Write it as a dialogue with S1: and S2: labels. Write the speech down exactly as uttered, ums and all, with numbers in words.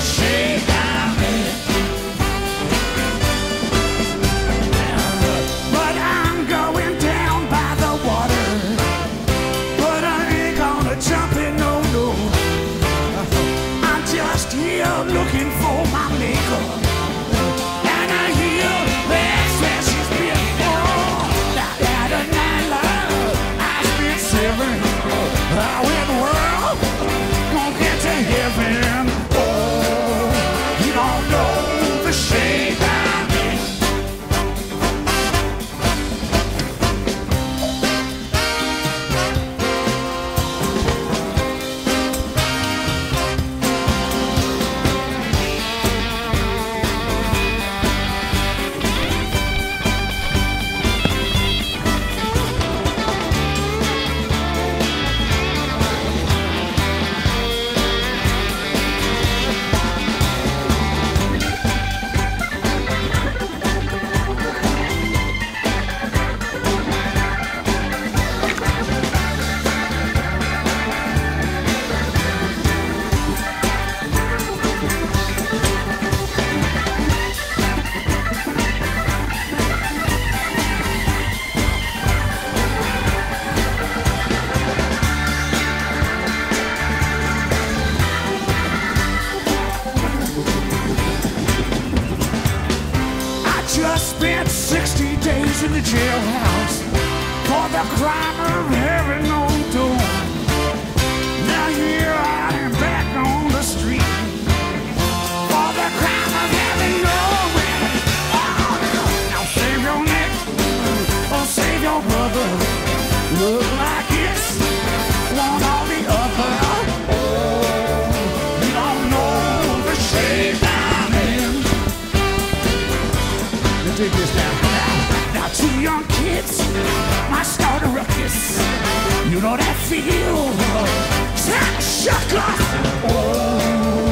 S1: shape I'm in. But I'm going down by the water. But I ain't gonna jump in, no, no. I'm just here looking for my maker. And I hear that says she's been born. Now that a night love, I spent seven. How in the world gonna get to heaven? Oh, you don't know the shape I'm in. Just spent sixty days in the jailhouse for the crime of having no door. Now here I am back on the street for the crime of having no women. Oh, now save your neck or save your brother. Look like it's one or the other. Oh, you don't know the shape I'm in. Dig this now. Now, now two young kids might start a ruckus. You know that feel? Time to shuck up. Oh.